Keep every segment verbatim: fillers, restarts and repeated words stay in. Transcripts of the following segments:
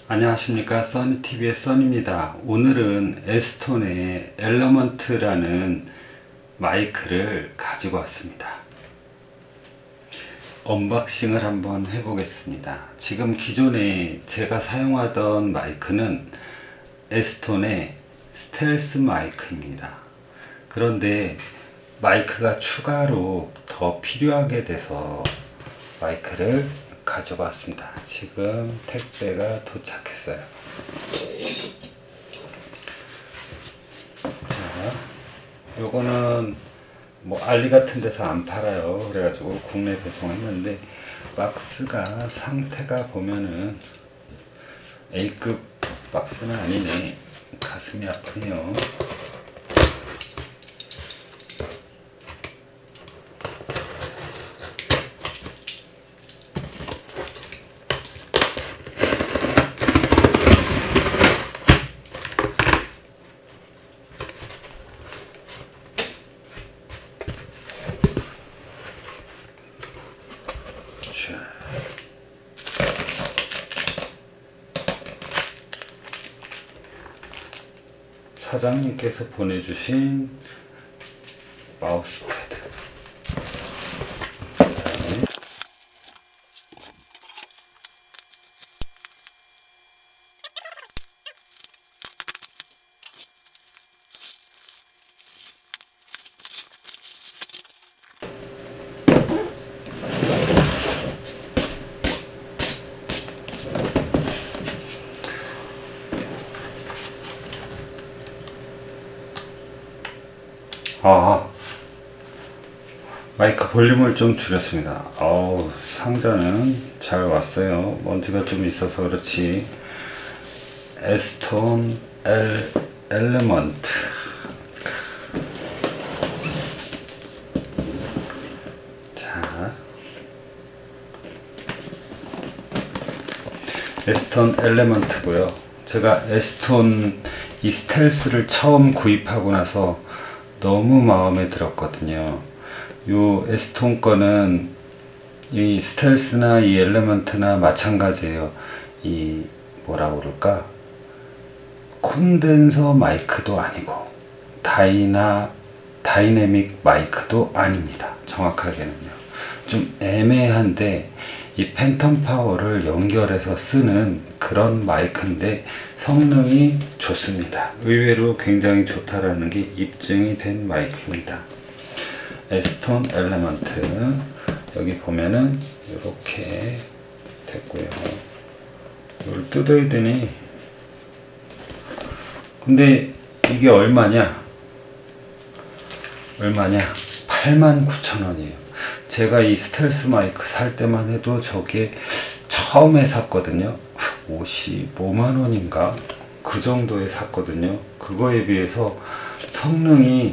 안녕하십니까, 써니티비의 써니입니다. 오늘은 에스톤의 엘러먼트라는 마이크를 가지고 왔습니다. 언박싱을 한번 해보겠습니다. 지금 기존에 제가 사용하던 마이크는 에스톤의 스텔스 마이크입니다. 그런데 마이크가 추가로 더 필요하게 돼서 마이크를 가져가 왔습니다. 지금 택배가 도착했어요. 자, 요거는 뭐 알리 같은 데서 안 팔아요. 그래가지고 국내 배송했는데 박스가 상태가 보면은 A급 박스는 아니네. 가슴이 아프네요. 사장님께서 보내주신 마우스패드, 아, 마이크 볼륨을 좀 줄였습니다. 어우, 상자는 잘 왔어요. 먼지가 좀 있어서 그렇지. 에스톤 엘, 엘레먼트. 자, 에스톤 엘레먼트고요. 제가 에스톤 이 스텔스를 처음 구입하고 나서 너무 마음에 들었거든요. 요 에스톤 거는 이 스텔스나 이 엘레먼트나 마찬가지예요. 이 뭐라 그럴까, 콘덴서 마이크도 아니고 다이나 다이내믹 마이크도 아닙니다. 정확하게는요. 좀 애매한데 이 팬텀 파워를 연결해서 쓰는 그런 마이크인데 성능이 좋습니다. 의외로 굉장히 좋다라는 게 입증이 된 마이크입니다. 에스톤 엘레먼트, 여기 보면은 이렇게 됐고요. 이걸 뜯어야 되니. 근데 이게 얼마냐? 얼마냐? 팔만 구천 원이에요. 제가 이 스텔스 마이크 살 때만 해도 저게 처음에 샀거든요. 오십오만 원인가? 그 정도에 샀거든요. 그거에 비해서 성능이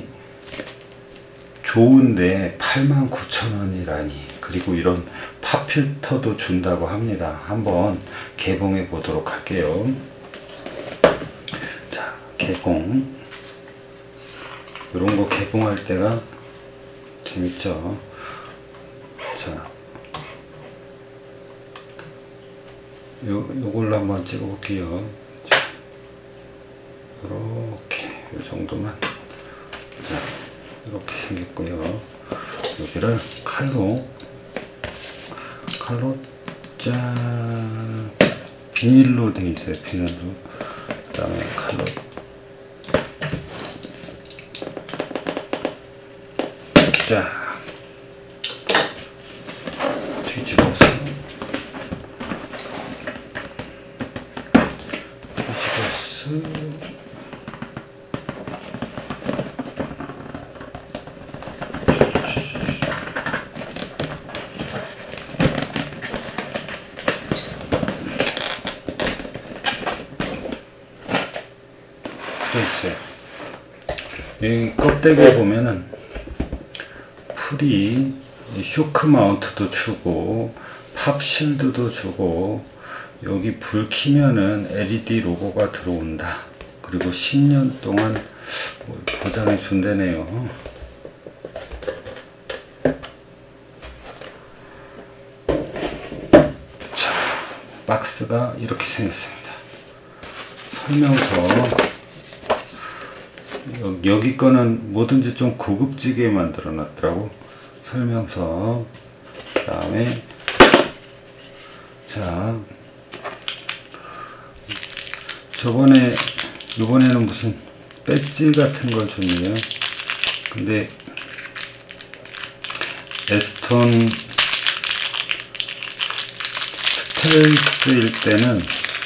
좋은데 팔만 구천 원이라니. 그리고 이런 팝필터도 준다고 합니다. 한번 개봉해 보도록 할게요. 자, 개봉. 이런 거 개봉할 때가 재밌죠. 자, 요, 요걸로 한번 찍어 볼게요. 이렇게, 요 정도만. 자, 이렇게 생겼고요. 여기를 칼로, 칼로, 짠, 비닐로 돼 있어요. 비닐로. 그 다음에 칼로. 자, 뒤집어서 뒤집어서 또 있어요. 여기 껍데기에 보면은 풀이 쇼크 마운트도 주고 팝실드도 주고, 여기 불 켜면은 엘이디 로고가 들어온다. 그리고 십 년 동안 보장해 준다네요. 자, 박스가 이렇게 생겼습니다. 설명서. 여기 거는 뭐든지 좀 고급지게 만들어 놨더라고. 설명서. 그 다음에 자, 저번에 이번에는 무슨 배지 같은 걸 줬네요. 근데 에스톤 스텔스일 때는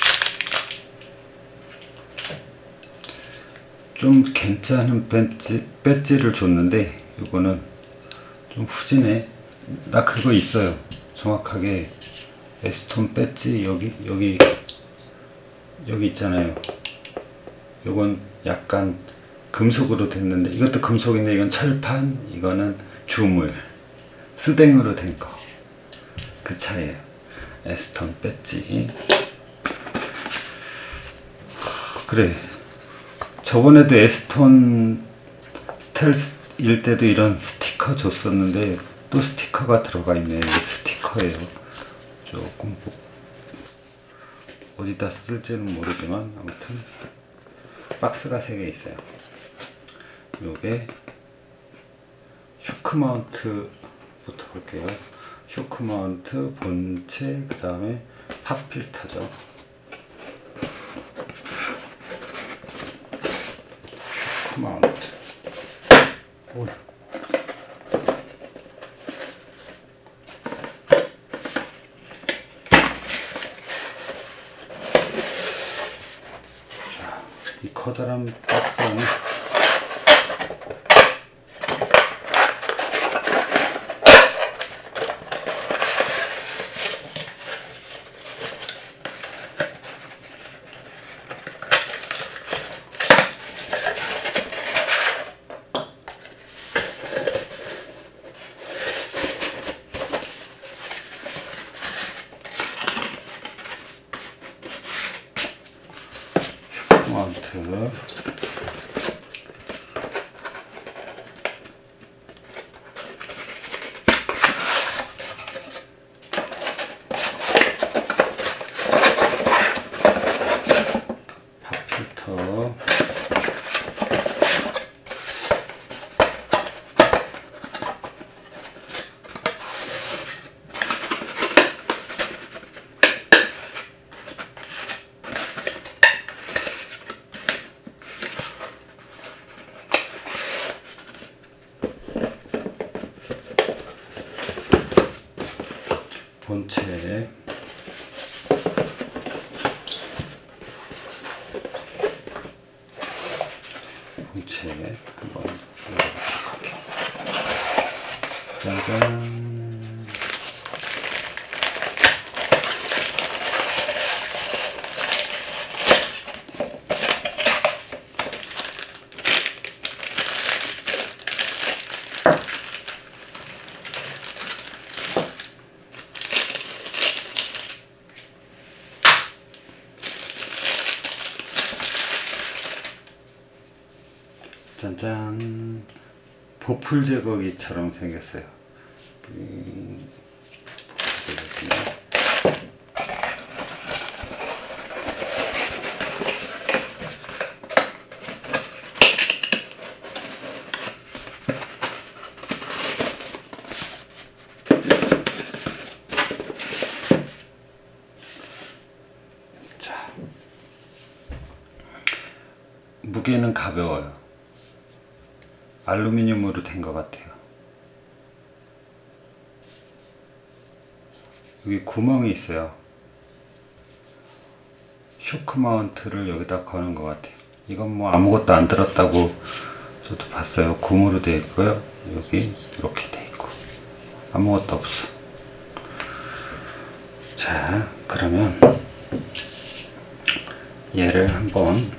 좀 괜찮은 배지, 배지를 줬는데 이거는 좀 후지네. 나 그거 있어요. 정확하게 에스톤 배지 여기 여기 여기 있잖아요. 이건 약간 금속으로 됐는데 이것도 금속인데 이건 철판, 이거는 주물 스댕으로 된 거. 그 차이에요. 에스톤 배지. 그래, 저번에도 에스톤 스텔스일 때도 이런 스티커 줬었는데 또 스티커가 들어가 있네. 이게 스티커예요. 조금 어디다 쓸지는 모르지만 아무튼 박스가 세 개 있어요. 요게 쇼크 마운트부터 볼게요. 쇼크 마운트, 본체, 그 다음에 팝 필터죠. 쇼크 마운트. 오. 자, 이 커다란 박스 안에 마운트, 팝필터, 본체, 본체 한번 열어보도록 할게요. 짜잔. 짠짠. 보풀 제거기처럼 생겼어요. 음, 자, 무게는 가벼워요. 알루미늄으로 된 것 같아요. 여기 구멍이 있어요. 쇼크 마운트를 여기다 거는 것 같아요. 이건 뭐 아무것도 안 들었다고 저도 봤어요. 고무로 되어 있고요. 여기 이렇게 되어 있고 아무것도 없어. 자, 그러면 얘를 한번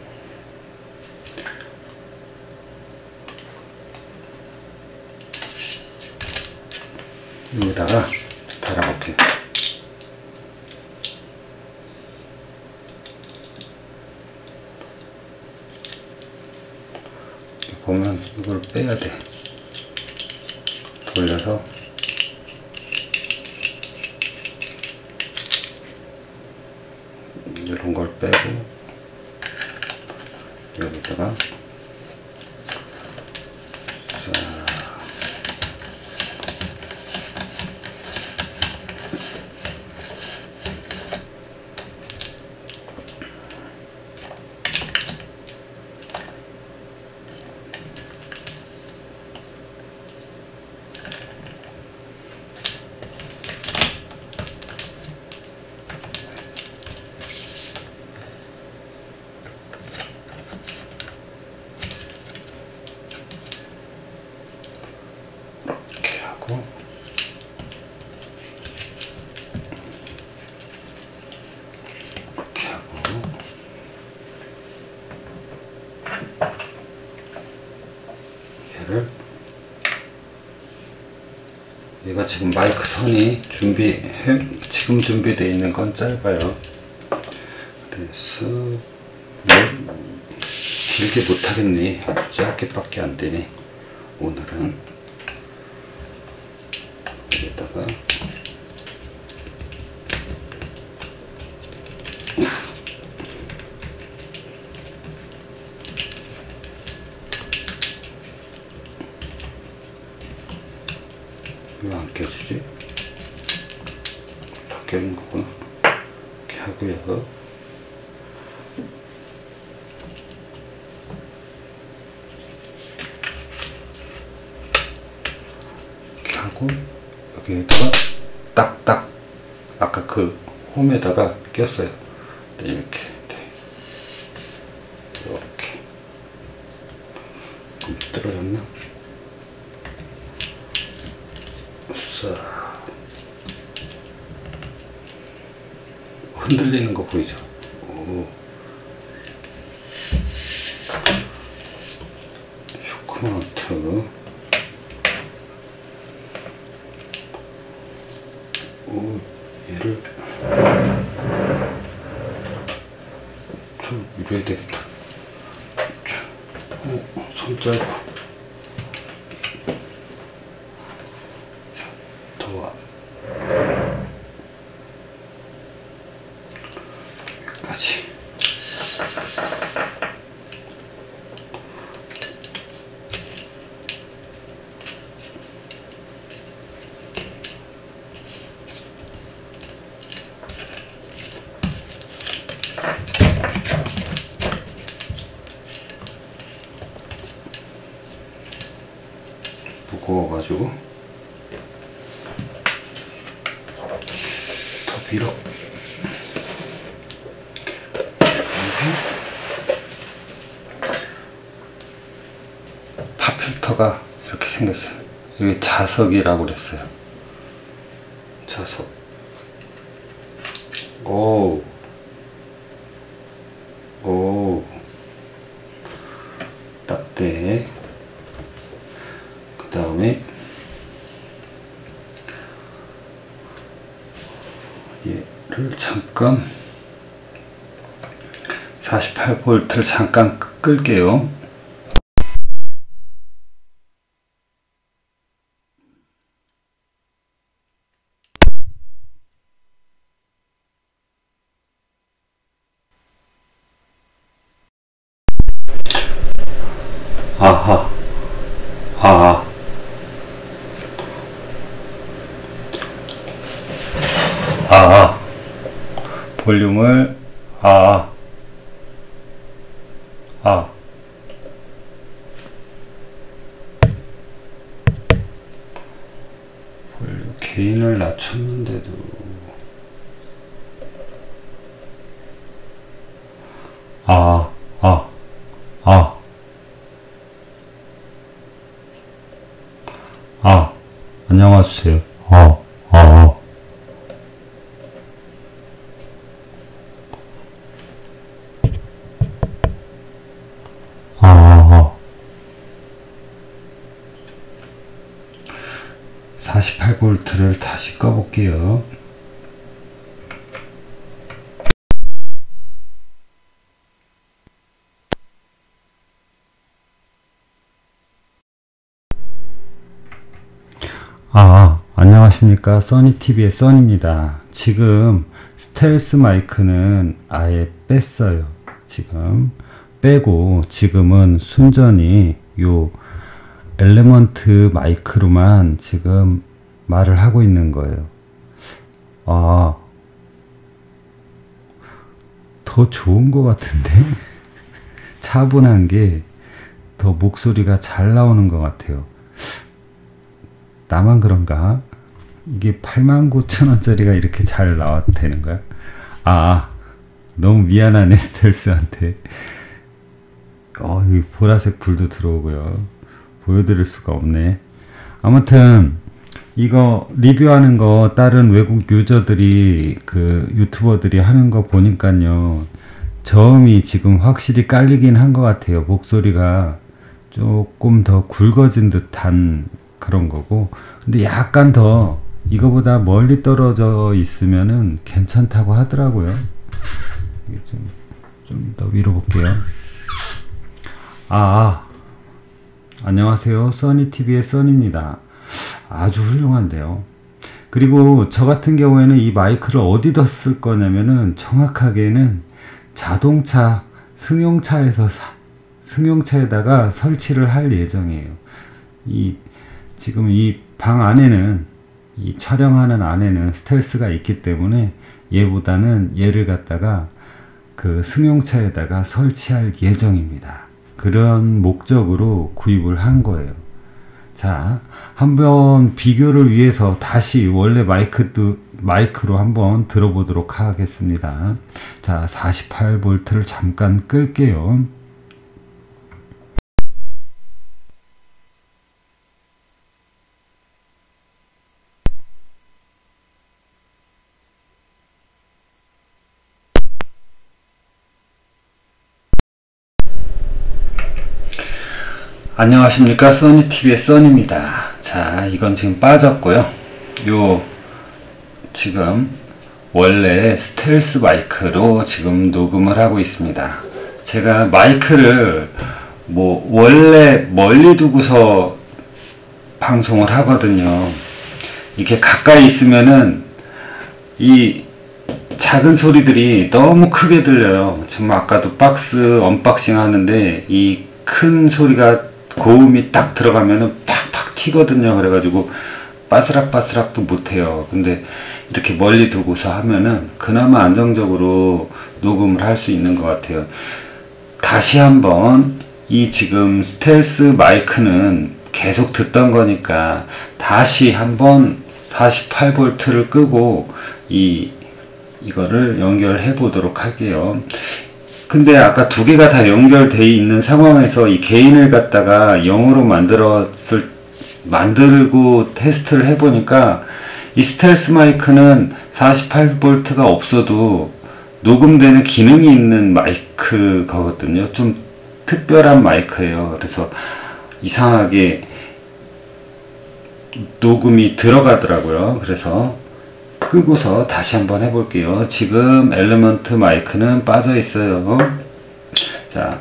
여기다가 달아볼게요. 보면 이걸 빼야 돼. 돌려서 이런 걸 빼고 여기다가 이렇게 하고 얘를 얘가 지금 마이크 선이 준비 지금 준비되어 있는 건 짧아요. 그래서 길게 못하겠니? 아주 짧게 밖에 안 되네. 오늘은 여기다가 왜 안 껴지지? 다 껴는 거구나. 이렇게 하고요. 이렇게 하고 여기에다가 딱딱 아까 그 홈에다가 꼈어요. 이렇게 이렇게 좀 떨어졌나? 흔들리는 거 보이죠? 오. 쇼크마운트. 오, 얘를 좀 밀어야 되겠다. 오, 손 짧고. 더 여기까지. 무거워가지고 더 밀어. 팝필터가 이렇게 생겼어요. 여기 자석이라고 그랬어요. 자석. 오, 오, 딱대. 그 다음에 얘를 잠깐 사십팔 볼트를 잠깐 끌게요. 아하, 아하. 아, 볼륨을 아, 아, 볼륨 게인을 낮췄는데도 아, 아, 아, 아, 안녕하세요. 아, 아. 아, 사십팔 볼트를 다시 꺼볼게요. 아, 안녕하십니까. 써니티비의 써니입니다. 지금 스텔스 마이크는 아예 뺐어요. 지금 빼고 지금은 순전히 요 엘리먼트 마이크로만 지금 말을 하고 있는 거예요. 아, 더 좋은 것 같은데? 차분한 게 더 목소리가 잘 나오는 것 같아요. 나만 그런가? 이게 팔만 구천 원짜리가 이렇게 잘 나와도 되는 거야? 아, 너무 미안하네, 스텔스한테. 어, 이 보라색 불도 들어오고요. 보여드릴 수가 없네. 아무튼 이거 리뷰하는 거 다른 외국 유저들이 그 유튜버들이 하는 거 보니까요, 저음이 지금 확실히 깔리긴 한 것 같아요. 목소리가 조금 더 굵어진 듯한 그런 거고, 근데 약간 더 이거보다 멀리 떨어져 있으면은 괜찮다고 하더라고요. 좀, 좀 더 위로 볼게요. 아, 아. 안녕하세요. 써니티비의 써니입니다. 아주 훌륭한데요. 그리고 저 같은 경우에는 이 마이크를 어디다 쓸 거냐면은 정확하게는 자동차 승용차에서 사, 승용차에다가 설치를 할 예정이에요. 이 지금 이 방 안에는, 이 촬영하는 안에는 스텔스가 있기 때문에 얘보다는 얘를 갖다가 그 승용차에다가 설치할 예정입니다. 그런 목적으로 구입을 한 거예요. 자, 한번 비교를 위해서 다시 원래 마이크도, 마이크로 한번 들어보도록 하겠습니다. 자, 사십팔 볼트를 잠깐 끌게요. 안녕하십니까, 써니티비의 써니입니다. 자, 이건 지금 빠졌고요. 요 지금 원래 스텔스 마이크로 지금 녹음을 하고 있습니다. 제가 마이크를 뭐 원래 멀리 두고서 방송을 하거든요. 이렇게 가까이 있으면은 이 작은 소리들이 너무 크게 들려요. 지금 아까도 박스 언박싱 하는데 이 큰 소리가, 고음이 딱 들어가면은 팍팍 튀거든요. 그래가지고 바스락바스락도 못해요. 근데 이렇게 멀리 두고서 하면은 그나마 안정적으로 녹음을 할 수 있는 것 같아요. 다시 한번 이 지금 스텔스 마이크는 계속 듣던 거니까 다시 한번 사십팔 볼트를 끄고 이 이거를 연결해 보도록 할게요. 근데 아까 두 개가 다 연결되어 있는 상황에서 이 게인을 갖다가 영으로 만들었을, 만들고 테스트를 해보니까 이 스텔스 마이크는 사십팔 볼트가 없어도 녹음되는 기능이 있는 마이크 거거든요. 좀 특별한 마이크예요. 그래서 이상하게 녹음이 들어가더라고요. 그래서 끄고서 다시 한번 해볼게요. 지금 엘리먼트 마이크는 빠져 있어요. 자,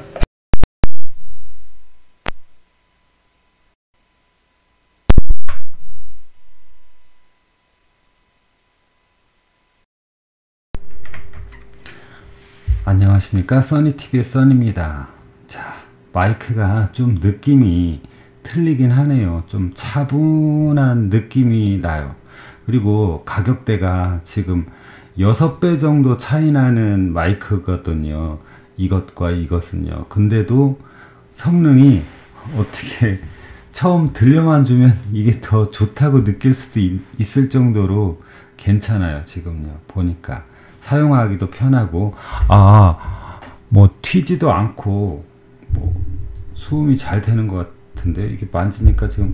안녕하십니까, 써니티비의 써니입니다. 자, 마이크가 좀 느낌이 틀리긴 하네요. 좀 차분한 느낌이 나요. 그리고 가격대가 지금 여섯 배 정도 차이 나는 마이크거든요. 이것과 이것은요. 근데도 성능이 어떻게 처음 들려만 주면 이게 더 좋다고 느낄 수도 있, 있을 정도로 괜찮아요. 지금요. 보니까 사용하기도 편하고, 아, 뭐 튀지도 않고 뭐 소음이 잘 되는 것 같은데, 이게 만지니까 지금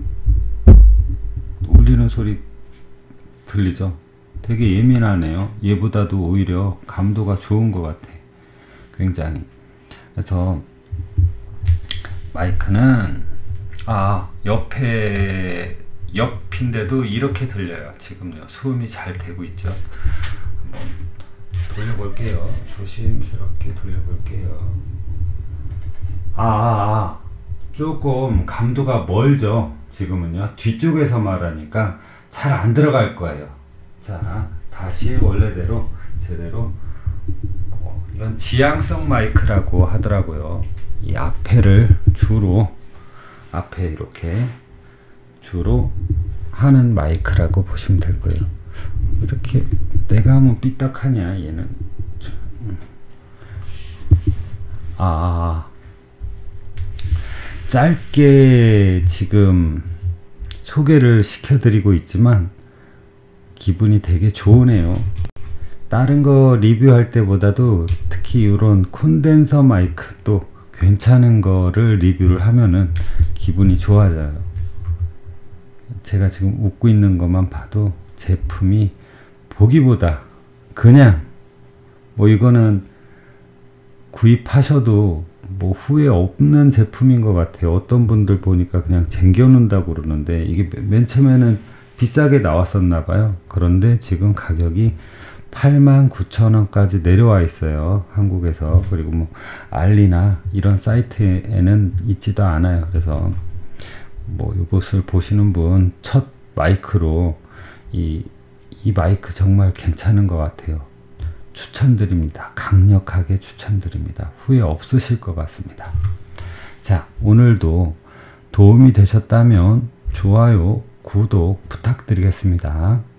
울리는 소리 들리죠? 되게 예민하네요. 얘보다도 오히려 감도가 좋은 것 같아. 굉장히. 그래서 마이크는 아, 옆에 옆인데도 이렇게 들려요. 지금요. 소음이 잘 되고 있죠. 한번 돌려볼게요. 조심스럽게 돌려볼게요. 아, 아, 아. 조금 감도가 멀죠. 지금은요. 뒤쪽에서 말하니까 잘 안 들어갈 거예요. 자, 다시 원래대로 제대로. 어, 이거 이건 지향성 마이크라고 하더라고요. 이 앞에를 주로 앞에 이렇게 주로 하는 마이크라고 보시면 될 거예요. 이렇게 내가 하면 삐딱하냐 얘는. 아, 짧게 지금 소개를 시켜드리고 있지만 기분이 되게 좋으네요. 다른 거 리뷰할 때보다도 특히 이런 콘덴서 마이크 또 괜찮은 거를 리뷰를 하면은 기분이 좋아져요. 제가 지금 웃고 있는 것만 봐도 제품이 보기보다 그냥 뭐 이거는 구입하셔도 뭐 후회 없는 제품인 것 같아요. 어떤 분들 보니까 그냥 쟁겨놓는다고 그러는데 이게 맨 처음에는 비싸게 나왔었나 봐요. 그런데 지금 가격이 팔만 구천 원까지 내려와 있어요. 한국에서. 그리고 뭐 알리나 이런 사이트에는 있지도 않아요. 그래서 뭐 이것을 보시는 분 첫 마이크로 이, 이 마이크 정말 괜찮은 것 같아요. 추천드립니다. 강력하게 추천드립니다. 후회 없으실 것 같습니다. 자, 오늘도 도움이 되셨다면 좋아요, 구독 부탁드리겠습니다.